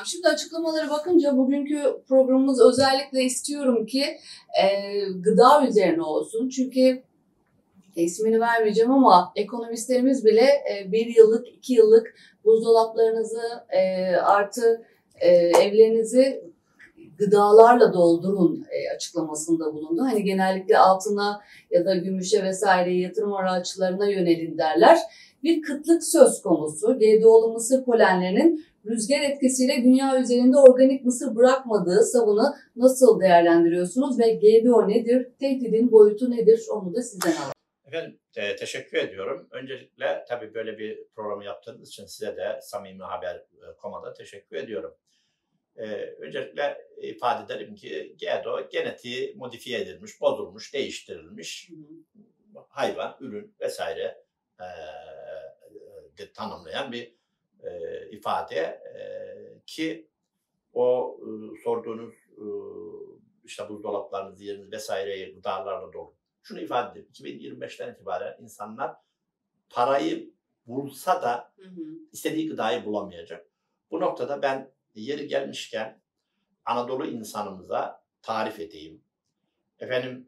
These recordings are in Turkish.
Şimdi açıklamalara bakınca bugünkü programımız özellikle istiyorum ki gıda üzerine olsun. Çünkü ismini vermeyeceğim ama ekonomistlerimiz bile 1 yıllık, 2 yıllık buzdolaplarınızı artı evlerinizi gıdalarla doldurun açıklamasında bulundu. Hani genellikle altına ya da gümüşe vesaire yatırım araçlarına yönelin derler. Bir kıtlık söz konusu. GDO'lu mısır polenlerinin rüzgar etkisiyle dünya üzerinde organik mısır bırakmadığı savını nasıl değerlendiriyorsunuz ve GDO nedir? Tehdidin boyutu nedir? Onu da sizden alalım. Efendim teşekkür ediyorum. Öncelikle tabii böyle bir programı yaptığınız için size de Samimi Haber.com'a teşekkür ediyorum. Öncelikle ifade edelim ki GDO genetiği modifiye edilmiş, bozulmuş, değiştirilmiş hayvan, ürün vesaire tanımlayan bir ifade ki o sorduğunuz işte buzdolaplarınızı, yeriniz vesaireyi gıdalarla dolu. Şunu ifade edeyim. 2025'ten itibaren insanlar parayı bulsa da istediği gıdayı bulamayacak. Bu noktada ben yeri gelmişken Anadolu insanımıza tarif edeyim. Efendim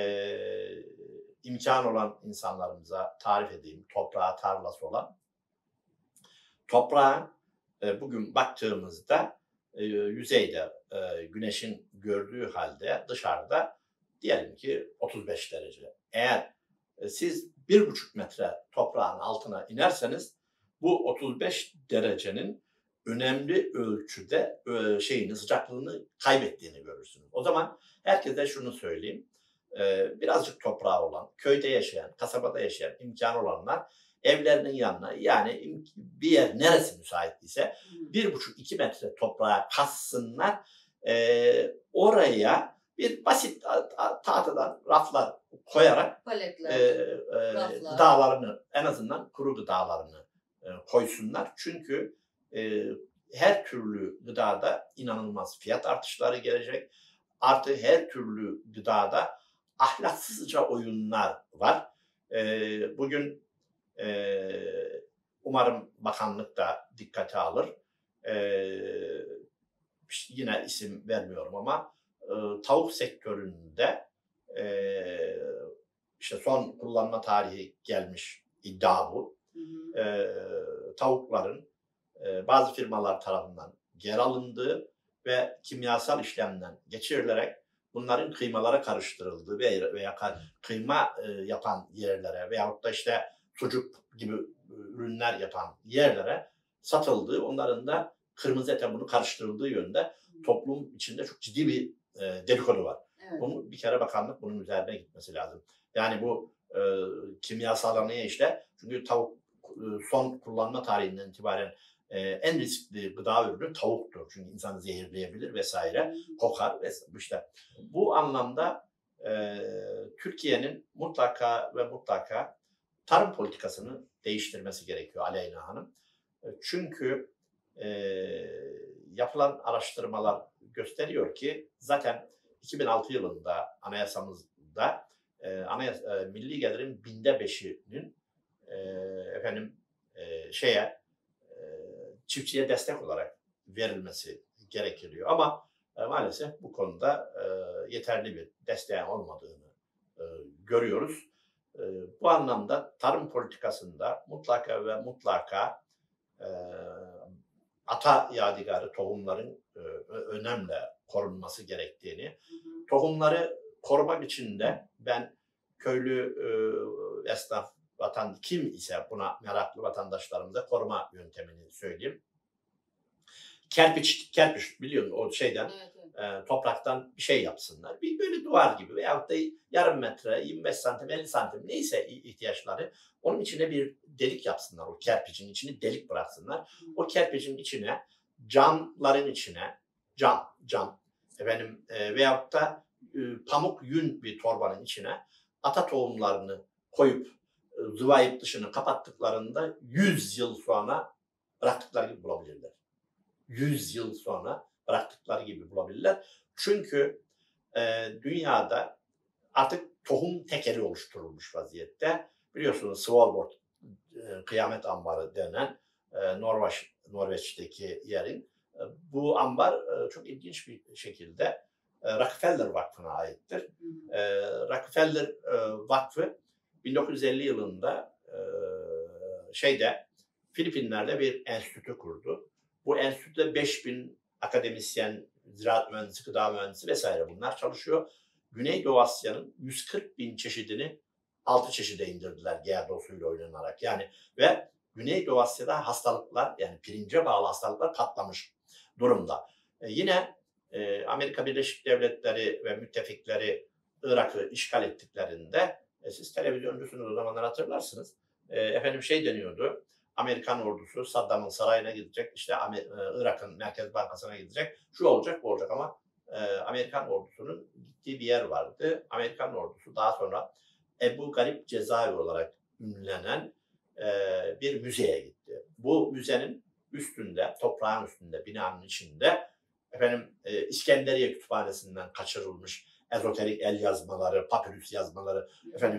imkan olan insanlarımıza tarif edeyim. Toprağı, tarlası olan. Toprağa bugün baktığımızda yüzeyde güneşin gördüğü halde dışarıda diyelim ki 35 derece. Eğer siz 1,5 metre toprağın altına inerseniz bu 35 derecenin önemli ölçüde sıcaklığını kaybettiğini görürsünüz. O zaman herkese şunu söyleyeyim. Birazcık toprağı olan, köyde yaşayan, kasabada yaşayan imkanı olanlar evlerinin yanına yani bir yer neresi müsait ise 1,5-2 metre toprağa kassınlar. Oraya bir basit tahtadan raflar koyarak gıdalarını en azından kuru gıdalarını koysunlar. Çünkü her türlü gıdada inanılmaz fiyat artışları gelecek. Artı her türlü gıdada ahlaksızca oyunlar var. Bugün umarım bakanlık da dikkate alır. Yine isim vermiyorum ama tavuk sektöründe işte son kullanma tarihi gelmiş iddia bu. Tavukların bazı firmalar tarafından geri alındığı ve kimyasal işlemden geçirilerek bunların kıymalara karıştırıldığı veya kıyma yapan yerlere veyahut da işte sucuk gibi ürünler yapan yerlere satıldığı, onların da kırmızı ete bunu karıştırıldığı yönde toplum içinde çok ciddi bir dedikodu var. Evet. Bunu bir kere bakanlık bunun üzerine gitmesi lazım. Yani bu kimyasallar neye işte? Çünkü tavuk son kullanma tarihinden itibaren en riskli gıda ürünü tavuktur. Çünkü insanı zehirleyebilir vesaire, kokar vesaire. İşte bu anlamda Türkiye'nin mutlaka ve mutlaka tarım politikasını değiştirmesi gerekiyor Aleyna Hanım. Çünkü yapılan araştırmalar gösteriyor ki zaten 2006 yılında anayasamızda milli gelirin 5'inin çiftçiye destek olarak verilmesi gerekiyor. Ama maalesef bu konuda yeterli bir desteğin olmadığını görüyoruz. Bu anlamda tarım politikasında mutlaka ve mutlaka ata yadigarı tohumların önemli korunması gerektiğini, tohumları korumak için de ben köylü esnaf, kim ise buna meraklı vatandaşlarımıza koruma yöntemini söyleyeyim. Kerpiç biliyorsun o şeyden, evet. Topraktan bir şey yapsınlar. Bir böyle duvar gibi veyahut da yarım metre, 25 santim, 50 santim neyse ihtiyaçları. Onun içine bir delik yapsınlar. O kerpiçin içini delik bıraksınlar. O kerpiçin içine, camların içine, cam veyahut da pamuk yün bir torbanın içine ata tohumlarını koyup zıvayıp dışını kapattıklarında 100 yıl sonra bıraktıkları gibi bulabilirler. 100 yıl sonra bıraktıkları gibi bulabilirler. Çünkü dünyada artık tohum tekeli oluşturulmuş vaziyette. Biliyorsunuz Svalbard kıyamet ambarı denen Norveç'teki yerin Bu ambar çok ilginç bir şekilde Rockefeller Vakfı'na aittir. Rockefeller Vakfı 1950 yılında Filipinler'de bir enstitü kurdu. Bu enstitüde 5000 akademisyen, ziraat mühendisi, gıda mühendisi vesaire bunlar çalışıyor. Güneydoğu Asya'nın 140 bin çeşidini 6 çeşide indirdiler GDO'suyla oynanarak. Yani ve Güneydoğu Asya'da hastalıklar, yani pirince bağlı hastalıklar patlamış durumda. Yine Amerika Birleşik Devletleri ve müttefikleri Irak'ı işgal ettiklerinde siz televizyoncusunuz, o zamanlar hatırlarsınız. Deniyordu. Amerikan ordusu Saddam'ın sarayına gidecek, işte Irak'ın Merkez Bankası'na gidecek, şu olacak bu olacak ama Amerikan ordusunun gittiği bir yer vardı. Amerikan ordusu daha sonra Ebu Garip Cezaevi olarak ünlenen bir müzeye gitti. Bu müzenin üstünde, toprağın üstünde, binanın içinde İskenderiye Kütüphanesi'nden kaçırılmış ezoterik el yazmaları, papirüs yazmaları,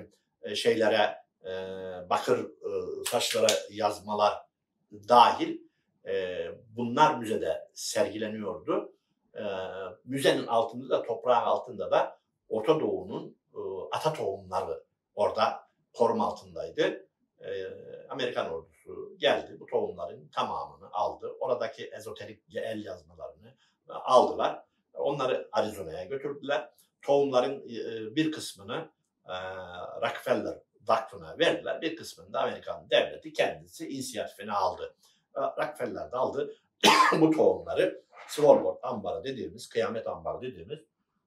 bakır taşlara yazmalar dahil bunlar müzede sergileniyordu. Müzenin altında da, toprağın altında da Orta Doğu'nun ata tohumları orada koruma altındaydı. Amerikan ordusu geldi, bu tohumların tamamını aldı. Oradaki ezoterik el yazmalarını aldılar. Onları Arizona'ya götürdüler. Tohumların bir kısmını Rockefeller Vakfı'na verdiler. Bir kısmını da Amerikan devleti kendisi inisiyatifine aldı. Rockefeller de aldı. Bu tohumları Svalbard ambarı dediğimiz, kıyamet ambarı dediğimiz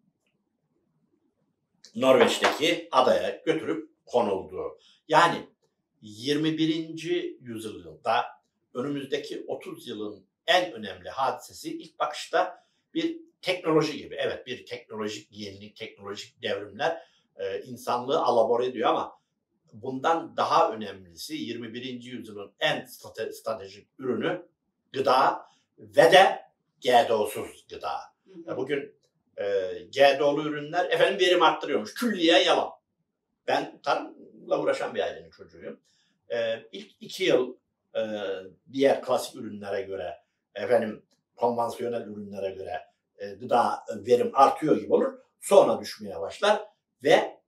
Norveç'teki adaya götürüp konuldu. Yani 21. yüzyılda önümüzdeki 30 yılın en önemli hadisesi ilk bakışta bir teknoloji gibi. Evet, bir teknolojik yenilik, teknolojik devrimler insanlığı alabora ediyor ama bundan daha önemlisi 21. yüzyılın en stratejik ürünü gıda ve de GDO'suz gıda. Bugün GDO'lu ürünler verim arttırıyormuş. Külliyen yalan. Ben tarımla uğraşan bir ailenin çocuğuyum. İlk 2 yıl diğer klasik ürünlere göre, konvansiyonel ürünlere göre gıda verim artıyor gibi olur. Sonra düşmeye başlar ve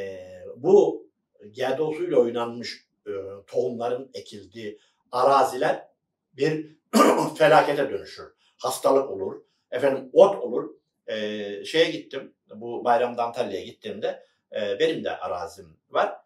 bu GDO'suyla oynanmış tohumların ekildiği araziler bir felakete dönüşür. Hastalık olur, ot olur. Gittim, bu bayramda Antalya'ya gittiğimde benim de arazim var.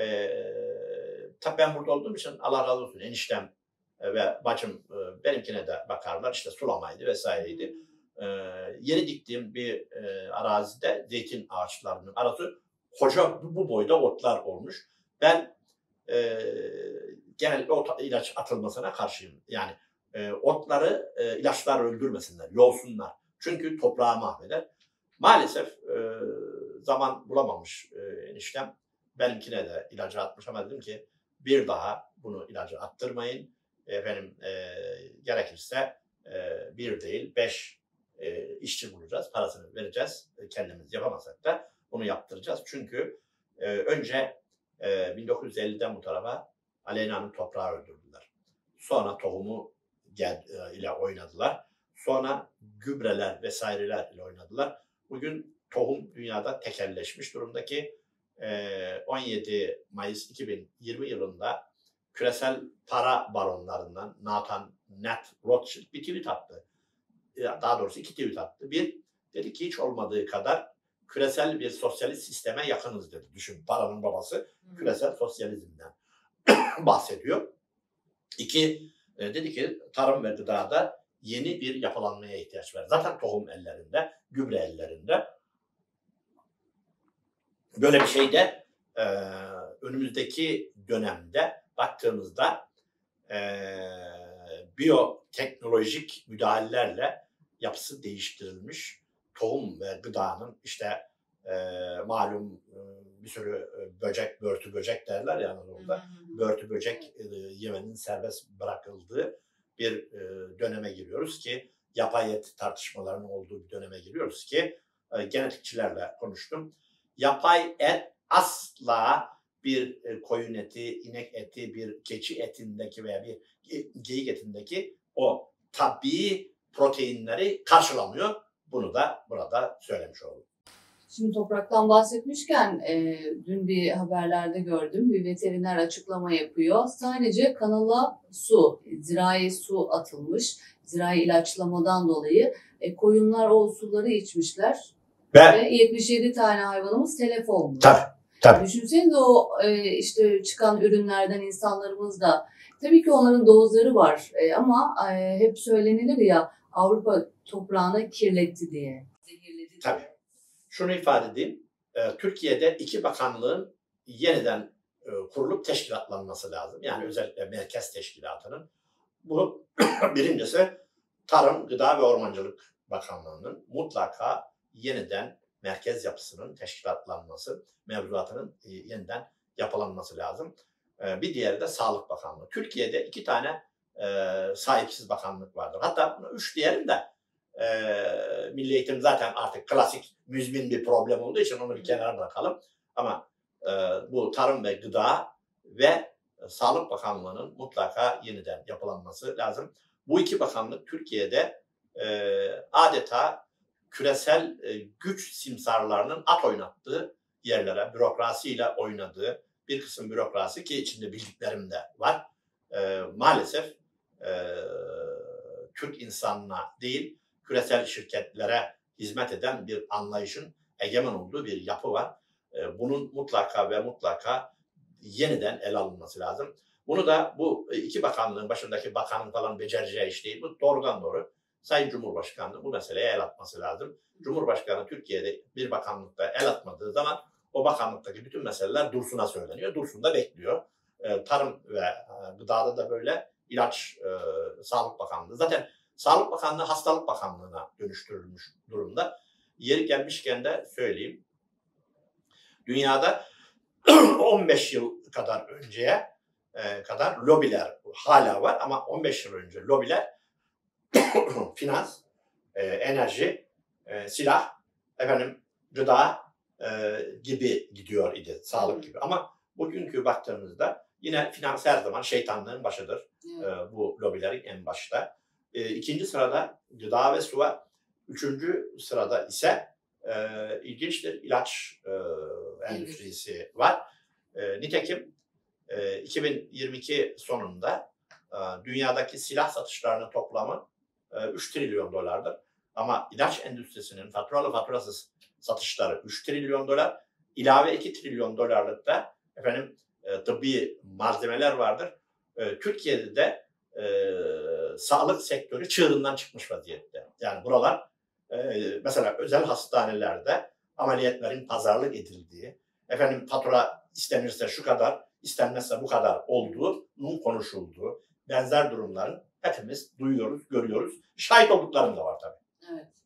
Tabii ben burada olduğum için Allah razı olsun eniştem ve bacım benimkine de bakarlar. İşte sulamaydı vesaireydi. Yeni diktiğim bir arazide zeytin ağaçlarının arası koca bu boyda otlar olmuş. Ben genellikle ilaç atılmasına karşıyım. Yani otları ilaçlar öldürmesinler, yolsunlar. Çünkü toprağı mahveder. Maalesef zaman bulamamış eniştem. Benimkine de ilacı atmış ama dedim ki bir daha bunu ilacı attırmayın. Gerekirse bir değil 5 işçi bulacağız, parasını vereceğiz. Kendimiz yapamasak da onu yaptıracağız. Çünkü önce 1950'den bu tarafa Aleyna'nın toprağı öldürdüler. Sonra tohumu ile oynadılar. Sonra gübreler vesaireler ile oynadılar. Bugün tohum dünyada tekelleşmiş durumda ki 17 Mayıs 2020 yılında küresel para baronlarından Nat Rothschild bir tweet attı. Daha doğrusu 2 tweet attı. Bir, dedi ki hiç olmadığı kadar küresel bir sosyalist sisteme yakınız dedi. Düşün, paranın babası küresel sosyalizmden bahsediyor. 2, dedi ki tarım ve gıdada yeni bir yapılanmaya ihtiyaç var. Zaten tohum ellerinde, gübre ellerinde. Böyle bir şey de önümüzdeki dönemde baktığımızda biyoteknolojik müdahalelerle yapısı değiştirilmiş tohum ve gıdanın malum bir sürü böcek, börtü böcek derler ya Anadolu'da. Börtü böcek yemenin serbest bırakıldığı bir döneme giriyoruz ki yapay et tartışmalarının olduğu bir döneme giriyoruz ki genetikçilerle konuştum. Yapay et asla bir koyun eti, inek eti, bir keçi etindeki veya bir geyik etindeki o tabii proteinleri karşılamıyor. Bunu da burada söylemiş oldum. Şimdi topraktan bahsetmişken dün bir haberlerde gördüm. Bir veteriner açıklama yapıyor. Sadece kanala zirai su atılmış. Zirai ilaçlamadan dolayı koyunlar o suları içmişler. Ve 77 tane hayvanımız telef olmuş. Tabii. Düşünsenize o işte çıkan ürünlerden insanlarımız da tabii ki onların dozları var ama hep söylenilir ya Avrupa toprağını kirletti diye. Zehirledi Tabii. diye. Şunu ifade edeyim. Türkiye'de 2 bakanlığın yeniden kurulup teşkilatlanması lazım. Yani özellikle Merkez Teşkilatı'nın. Bu birincisi Tarım, Gıda ve Ormancılık Bakanlığı'nın mutlaka yeniden merkez yapısının teşkilatlanması, mevzuatının yeniden yapılanması lazım. Bir diğeri de Sağlık Bakanlığı. Türkiye'de 2 tane sahipsiz bakanlık vardır. Hatta 3 diyelim de milli eğitim zaten artık klasik müzmin bir problem olduğu için onu bir kenara bırakalım. Ama bu Tarım ve Gıda ve Sağlık Bakanlığı'nın mutlaka yeniden yapılanması lazım. Bu 2 bakanlık Türkiye'de adeta küresel güç simsarlarının at oynattığı yerlere, bürokrasiyle oynadığı bir kısım bürokrasi ki içinde bildiklerim de var. Maalesef Türk insanına değil, küresel şirketlere hizmet eden bir anlayışın egemen olduğu bir yapı var. Bunun mutlaka ve mutlaka yeniden ele alınması lazım. Bunu da bu 2 bakanlığın başındaki bakanın falan becereceği iş değil. Bu doğrudan doğru Sayın Cumhurbaşkanı bu meseleye el atması lazım. Cumhurbaşkanı Türkiye'de bir bakanlıkta el atmadığı zaman o bakanlıktaki bütün meseleler Dursun'a söyleniyor. Dursun da bekliyor. Tarım ve gıdada da böyle, ilaç, Sağlık Bakanlığı. Zaten Sağlık Bakanlığı Hastalık Bakanlığı'na dönüştürülmüş durumda. Yeri gelmişken de söyleyeyim. Dünyada 15 yıl kadar önceye kadar lobiler hala var ama 15 yıl önce lobiler finans, enerji, silah, gıda gibi gidiyor idi, sağlık gibi. Ama bugünkü baktığımızda yine finans her zaman şeytanlığın başıdır. Bu lobilerin en başta. 2. sırada gıda ve su var. 3. sırada ise ilginçtir ilaç endüstrisi var. Nitekim 2022 sonunda dünyadaki silah satışlarının toplamı 3 trilyon dolardır. Ama ilaç endüstrisinin faturalı faturasız satışları 3 trilyon dolar. İlave 2 trilyon dolarlık da tıbbi malzemeler vardır. Türkiye'de de sağlık sektörü çığırından çıkmış vaziyette. Yani buralar mesela özel hastanelerde ameliyatların pazarlık edildiği, fatura istenirse şu kadar, istenmezse bu kadar olduğunun konuşulduğu benzer durumların hepimiz duyuyoruz, görüyoruz. Şahit olduklarım da var tabii. Evet.